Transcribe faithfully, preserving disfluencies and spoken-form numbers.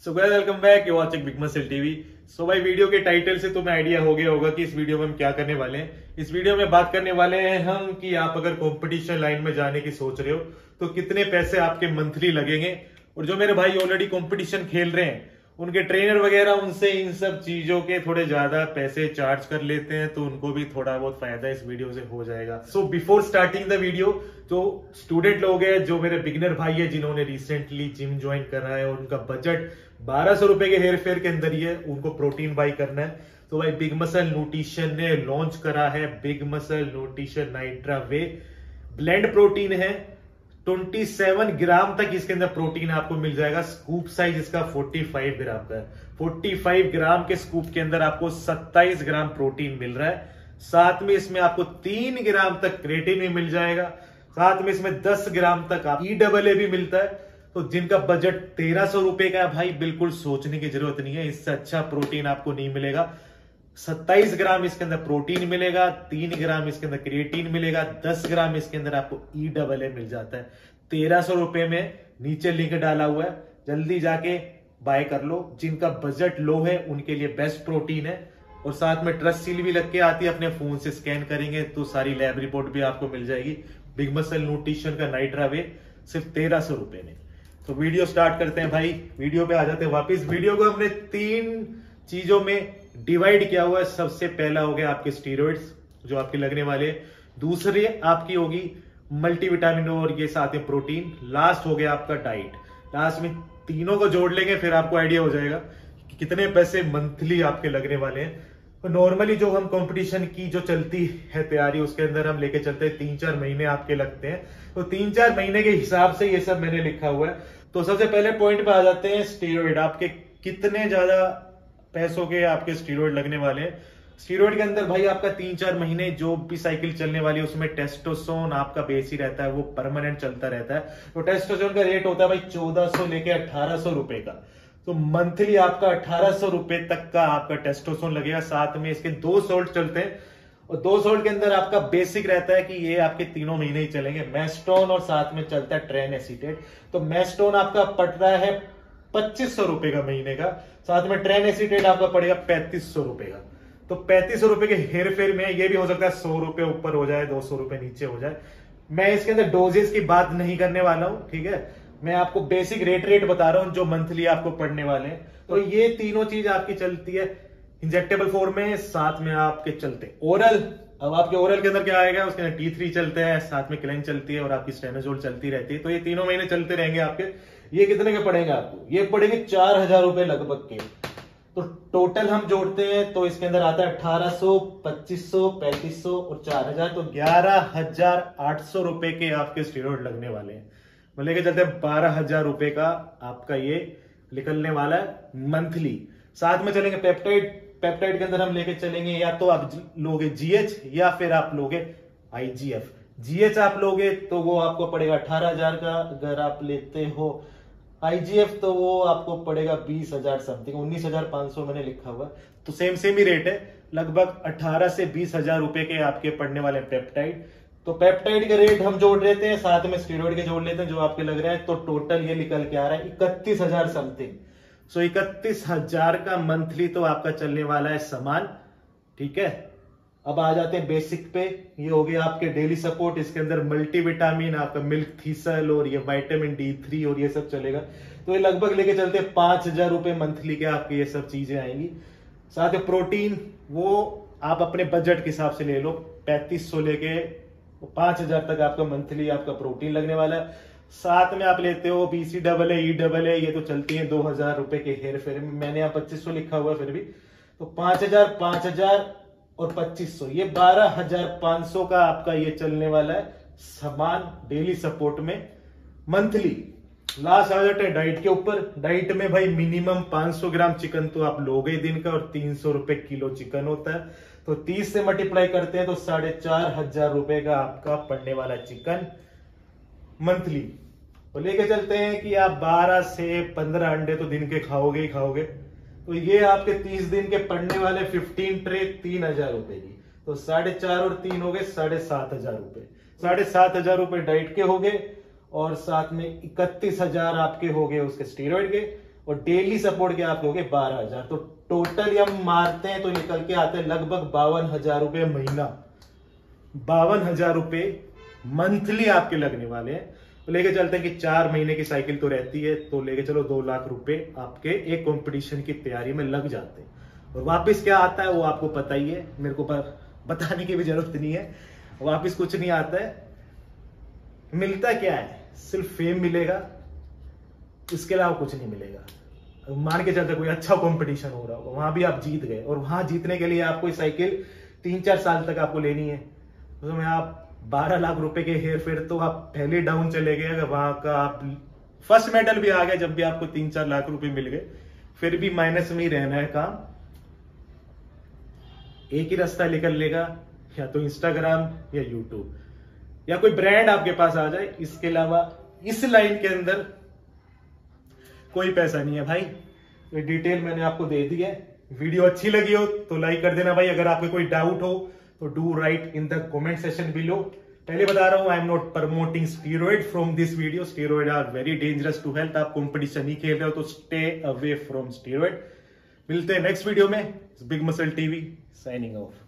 So guys welcome back, you watching big muscle TV. So भाई video के title से तुम्हें आइडिया हो गया होगा कि इस वीडियो में हम क्या करने वाले हैं। इस वीडियो में बात करने वाले हैं हम कि आप अगर कंपटीशन लाइन में जाने की सोच रहे हो तो कितने पैसे आपके मंथली लगेंगे, और जो मेरे भाई ऑलरेडी कंपटीशन खेल रहे हैं उनके ट्रेनर वगैरह उनसे इन सब चीजों के थोड़े ज्यादा पैसे चार्ज कर लेते हैं, तो उनको भी थोड़ा बहुत फायदा इस वीडियो से हो जाएगा। So before starting the video, जो स्टूडेंट लोग हैं, जो मेरे बिगिनर भाई है जिन्होंने रिसेंटली जिम ज्वाइन करा है और उनका बजट बारह सौ रुपए के हेयर फेयर के अंदर ही है, उनको प्रोटीन बाई करना है, तो भाई बिग मसल न्यूट्रिशन ने लॉन्च करा है big muscle nutrition nitra whey blend protein है। सत्ताईस ग्राम तक इसके अंदर प्रोटीन आपको मिल जाएगा। स्कूप साइज इसका पैंतालीस ग्राम का है। पैंतालीस ग्राम के स्कूप के अंदर आपको सत्ताईस ग्राम प्रोटीन मिल रहा है। साथ में इसमें आपको तीन ग्राम तक क्रेटिन भी मिल जाएगा। साथ में इसमें दस ग्राम तक आप ई डबल ए भी मिलता है। तो जिनका बजट तेरह सौ रुपए का है भाई, बिल्कुल सोचने की जरूरत नहीं है, इससे अच्छा प्रोटीन आपको नहीं मिलेगा। सत्ताईस ग्राम इसके अंदर प्रोटीन मिलेगा, तीन ग्राम इसके अंदर क्रिएटिन मिलेगा, दस ग्राम इसके अंदर आपको ई डबल ए मिल जाता है। तेरह सौ रुपए में नीचे लिंक डाला हुआ है, जल्दी जाके बाय कर लो। जिनका बजट लो है उनके लिए बेस्ट प्रोटीन है, और साथ में ट्रस्ट सील भी लग के आती है, अपने फोन से स्कैन करेंगे तो सारी लैब रिपोर्ट भी आपको मिल जाएगी। बिग मसल न्यूट्रिशन का नाइट्रा वे सिर्फ तेरह सौ रुपए में। तो वीडियो स्टार्ट करते हैं भाई, वीडियो पे आ जाते हैं वापिस। वीडियो को हमने तीन चीजों में डिवाइड किया हुआ है। सबसे पहला हो गया आपके स्टीरॉइड्स जो आपके लगने वाले, दूसरी आपकी होगी मल्टीविटामिन और ये साथ में प्रोटीन, लास्ट हो गया आपका डाइट। लास्ट में तीनों को जोड़ लेंगे फिर आपको आइडिया हो जाएगा कि कितने पैसे मंथली आपके लगने वाले हैं। तो नॉर्मली जो हम कंपटीशन की जो चलती है तैयारी, उसके अंदर हम लेके चलते हैं तीन चार महीने आपके लगते हैं, तो तीन चार महीने के हिसाब से ये सब मैंने लिखा हुआ है। तो सबसे पहले पॉइंट पे आ जाते हैं, स्टीरॉइड आपके कितने ज्यादा पैसों के आपके स्टीरॉइड लगने वाले हैं। स्टीरॉइड के अंदर भाई आपका तीन चार महीने जो भी साइकिल चलने वाली है उसमें टेस्टोस्टेरोन आपका बेस ही रहता है, वो परमानेंट चलता रहता है। तो टेस्टोस्टेरोन का रेट होता है भाई चौदह सौ लेके अठारह सौ रुपए का। तो मंथली आपका अठारह सौ रुपए तक का आपका टेस्टोस्टेरोन लगेगा। साथ में इसके दो सोल्ट चलते हैं, और दो सोल्ट के अंदर आपका बेसिक रहता है कि ये आपके तीनों महीने ही चलेंगे, मेस्टोन और साथ में चलता है ट्रेन एसीटेट। तो मेस्टोन आपका पड़ रहा है पच्चीस सौ रुपए का महीने का, साथ में ट्रेन एसीटेट आपका पड़ेगा पैंतीस सौ रुपए का। तो पैंतीस सौ रुपए के हेर फेर में ये भी हो सकता है सौ रुपए ऊपर हो जाए, दो सौ रुपए नीचे हो जाए। मैं इसके अंदर डोजेस की बात नहीं करने वाला हूं, ठीक है, मैं आपको बेसिक रेट रेट बता रहा हूं जो मंथली आपको पड़ने वाले हैं। तो ये तीनों चीज आपकी चलती है इंजेक्टेबल फॉर्म में, साथ में आपके चलते ओरल। अब आपके ओरल के अंदर क्या आएगा, उसके अंदर टी थ्री चलते हैं, साथ में क्लेन चलती है और आपकी स्टेनोजोल चलती रहती है। तो ये तीनों महीने चलते रहेंगे आपके। ये कितने के पड़ेंगे आपको, ये पड़ेंगे चार हजार रुपए लगभग के। तो टोटल हम जोड़ते हैं तो इसके अंदर आता है अठारह सौ, पच्चीस सौ, पैंतीस सौ और चार हजार, तो ग्यारह हजार आठ सौ रुपए के आपके स्टीरॉइड लगने वाले हैं। मैं लेके चलते हैं बारह हजार रुपए का आपका ये निकलने वाला है मंथली। साथ में चलेंगे पेप्टाइड। पेप्टाइड के अंदर हम लेके चलेंगे, या तो आप लोगे जीएच या फिर आप लोगे आईजीएफ। जीएच आप लोगे तो वो आपको पड़ेगा अठारह हजार का, अगर आप लेते हो आईजीएफ तो वो आपको पड़ेगा बीस हजार समथिंग, उन्नीस हजार पांच सौ मैंने लिखा हुआ। तो सेम सेम ही रेट है, लगभग अठारह से बीस हजार रुपए के आपके पड़ने वाले पेप्टाइड। तो पेप्टाइड के रेट हम जोड़ लेते हैं, साथ में स्टीरॉइड के जोड़ लेते हैं जो आपके लग रहे हैं, तो टोटल ये निकल के आ रहा है इकतीस हजार समथिंग। सो इकतीस हजार का मंथली तो आपका चलने वाला है सामान, ठीक है। अब आ जाते हैं बेसिक पे, ये हो गया आपके डेली सपोर्ट। इसके अंदर मल्टीविटामिन, आपका मिल्क थीसल और ये विटामिन डी थ्री और ये सब चलेगा। तो ये लगभग लेके चलते हैं पांच हजार रुपए मंथली के आपके ये सब चीजें आएंगी। साथ में प्रोटीन वो आप अपने बजट के हिसाब से ले लो, पैंतीस सौ लेके पांच हजार तक आपका मंथली आपका प्रोटीन लगने वाला है। साथ में आप लेते हो BC double A, E double A, ये तो चलती है दो हजार रुपए के हेर फेर में। मैंने यहाँ पच्चीस सौ लिखा हुआ है फिर भी, तो पांच हजार पांच हजार और पच्चीस सौ, ये बारह हजार पांच सौ का आपका ये चलने वाला है सामान डेली सपोर्ट में मंथली। लास्ट आ जाते हैं डाइट के ऊपर। डाइट में भाई मिनिमम पांच सौ ग्राम चिकन तो आप लोगे दिन का, और तीन सौ रुपए किलो चिकन होता है। तो तीस से मल्टीप्लाई करते हैं तो साढ़े चार हजार रुपए का आपका पड़ने वाला चिकन मंथली। तो लेके चलते हैं कि आप बारह से पंद्रह अंडे तो दिन के खाओगे ही खाओगे, तो ये आपके तीस दिन के पड़ने वाले फिफ्टीन ट्रे तीन हजार रुपए की। तो साढ़े चार और तीन हो गए साढ़े सात हजार रुपए। साढ़े सात हजार रुपए डाइट के हो गए, और साथ में इकतीस हजार आपके हो गए उसके स्टीरॉइड के, और डेली सपोर्ट के आप लोगे बारह हजार, तो टोटल हम मारते हैं तो निकल के आते हैं लगभग बावन हजार रुपये महीना, बावन हजार रुपये मंथली आपके लगने वाले हैं। तो लेके चलते हैं कि चार महीने की साइकिल तो रहती है, तो लेके चलो दो लाख रुपए आपके एक कंपटीशन की तैयारी में लग जाते हैं। और वापस क्या आता है वो आपको पता ही है, मेरे को बताने की भी जरूरत नहीं है। वापस कुछ नहीं आता है, मिलता क्या है, सिर्फ फेम मिलेगा, इसके अलावा कुछ नहीं मिलेगा। मान के चलते कोई अच्छा कंपटीशन हो रहा होगा, वहां भी आप जीत गए, और वहां जीतने के लिए आपको साइकिल तीन चार साल तक आपको लेनी है, तो मैं आप बारह लाख रुपए के हेर फेर, तो आप पहले डाउन चले गए। अगर वहां का आप फर्स्ट मेडल भी आ गया, जब भी आपको तीन चार लाख रुपए मिल गए, फिर भी माइनस में ही रहना है काम। एक ही रास्ता निकल लेगा, या तो इंस्टाग्राम या यूट्यूब, या कोई ब्रांड आपके पास आ जाए, इसके अलावा इस लाइन के अंदर कोई पैसा नहीं है भाई। ये डिटेल मैंने आपको दे दी है। वीडियो अच्छी लगी हो तो लाइक कर देना भाई। अगर आपको कोई डाउट हो तो do write in the comment section below. पहले बता रहा हूं, I am not promoting steroid from this video. Steroid are very dangerous to health. आप कंपटीशन ही खेल रहे हो तो स्टे अवे फ्रॉम स्टीरॉइड। मिलते हैं नेक्स्ट वीडियो में। Big muscle TV signing of.